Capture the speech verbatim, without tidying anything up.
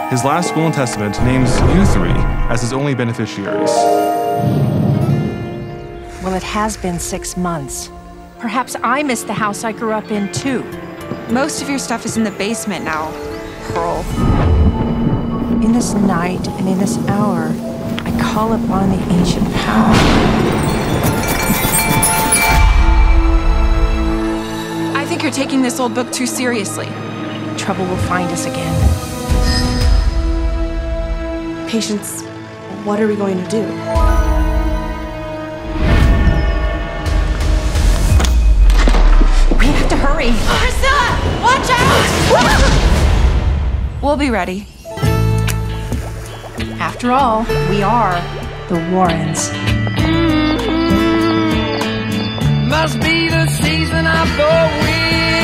his last will and testament names you three as his only beneficiaries. Well, it has been six months. Perhaps I missed the house I grew up in, too. Most of your stuff is in the basement now, Pearl. In this night and in this hour, I call upon the ancient power. I think you're taking this old book too seriously. Trouble will find us again. Patience, what are we going to do? We have to hurry. Priscilla, watch out! We'll be ready. After all, we are the Warrens. Must be the season of the wind.